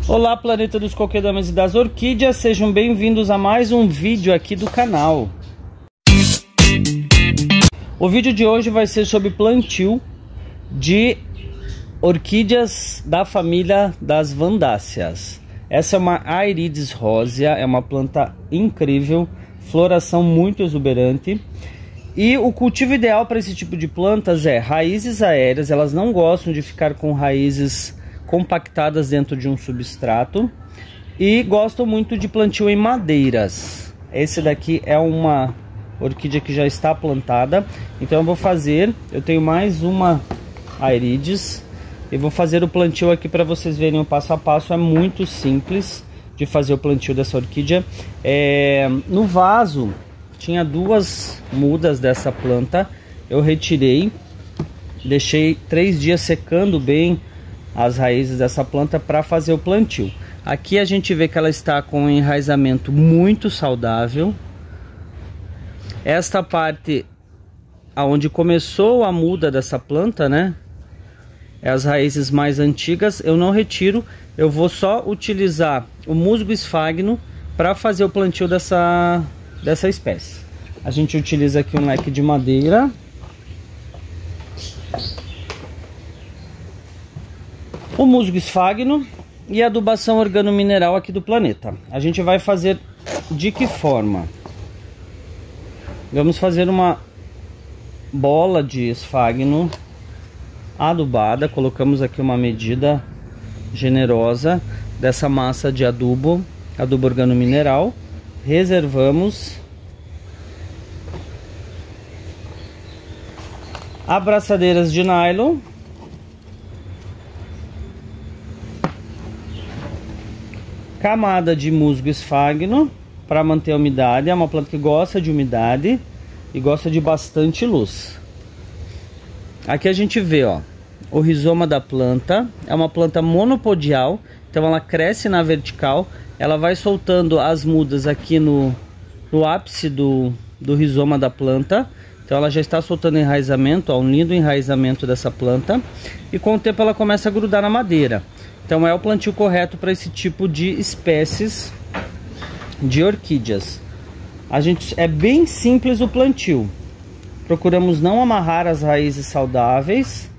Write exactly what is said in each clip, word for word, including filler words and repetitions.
Olá, planeta dos coquedamas e das orquídeas, sejam bem-vindos a mais um vídeo aqui do canal. O vídeo de hoje vai ser sobre plantio de orquídeas da família das Vandáceas. Essa é uma Aerides rosea, é uma planta incrível, floração muito exuberante. E o cultivo ideal para esse tipo de plantas é raízes aéreas. Elas não gostam de ficar com raízes compactadas dentro de um substrato e gostam muito de plantio em madeiras. Esse daqui é uma orquídea que já está plantada, então eu vou fazer, eu tenho mais uma Aerides e vou fazer o plantio aqui para vocês verem o passo a passo. É muito simples de fazer o plantio dessa orquídea. É, no vaso tinha duas mudas dessa planta, eu retirei, deixei três dias secando bem as raízes dessa planta para fazer o plantio. Aqui a gente vê que ela está com um enraizamento muito saudável. Esta parte aonde começou a muda dessa planta, né, é as raízes mais antigas. Eu não retiro, eu vou só utilizar o musgo esfagno para fazer o plantio dessa, dessa espécie. A gente utiliza aqui um leque de madeira. O musgo esfagno e a adubação organomineral aqui do planeta. A gente vai fazer de que forma? Vamos fazer uma bola de esfagno adubada. Colocamos aqui uma medida generosa dessa massa de adubo, adubo organomineral. Reservamos. Abraçadeiras de nylon. Camada de musgo esfagno para manter a umidade. É uma planta que gosta de umidade e gosta de bastante luz. Aqui a gente vê, ó, o rizoma da planta. É uma planta monopodial, então ela cresce na vertical. Ela vai soltando as mudas aqui no, no ápice do, do rizoma da planta. Então ela já está soltando enraizamento, ó, um lindo enraizamento dessa planta. E com o tempo ela começa a grudar na madeira. Então é o plantio correto para esse tipo de espécies de orquídeas. A gente, é bem simples o plantio. Procuramos não amarrar as raízes saudáveis.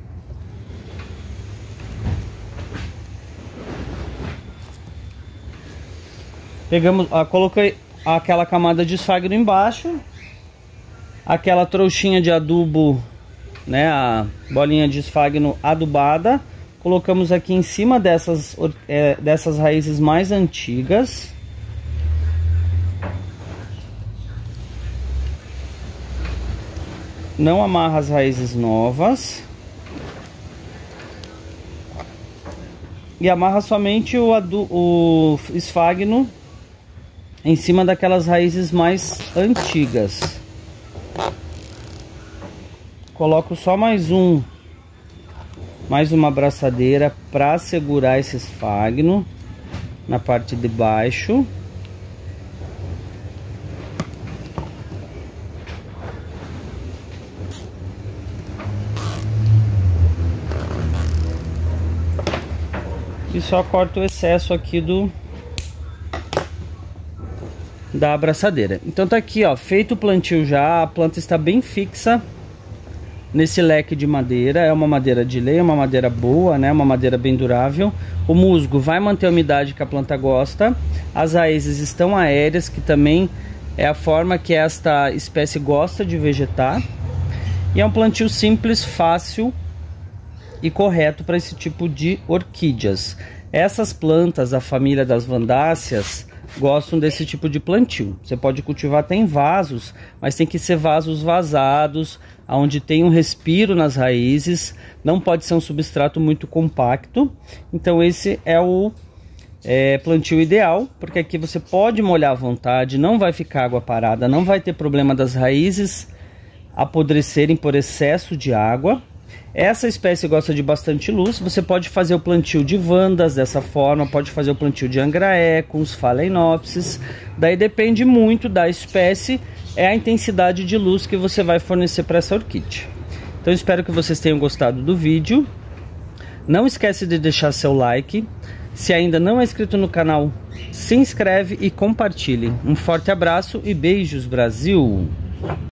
Pegamos, ah, coloquei aquela camada de esfagno embaixo, aquela trouxinha de adubo, né, a bolinha de esfagno adubada. Colocamos aqui em cima dessas, é, dessas raízes mais antigas. Não amarra as raízes novas. E amarra somente o, adu, o esfagno em cima daquelas raízes mais antigas. Coloco só mais um mais uma abraçadeira para segurar esse esfagno na parte de baixo. E só corto o excesso aqui do da abraçadeira. Então tá aqui, ó, feito o plantio já. A planta está bem fixa nesse leque de madeira. É uma madeira de lei, uma madeira boa, né? Uma madeira bem durável. O musgo vai manter a umidade que a planta gosta. As raízes estão aéreas, que também é a forma que esta espécie gosta de vegetar. E é um plantio simples, fácil e correto para esse tipo de orquídeas. Essas plantas da família das Vandáceas gostam desse tipo de plantio. Você pode cultivar até em vasos, mas tem que ser vasos vazados, onde tem um respiro nas raízes. Não pode ser um substrato muito compacto. Então esse é o é, plantio ideal, porque aqui você pode molhar à vontade, não vai ficar água parada, não vai ter problema das raízes apodrecerem por excesso de água. Essa espécie gosta de bastante luz. Você pode fazer o plantio de vandas dessa forma, pode fazer o plantio de angraecums, phalaenopsis. Daí depende muito da espécie, é a intensidade de luz que você vai fornecer para essa orquídea. Então espero que vocês tenham gostado do vídeo. Não esquece de deixar seu like, Se ainda não é inscrito no canal, se inscreve e compartilhe. Um forte abraço e beijos, Brasil!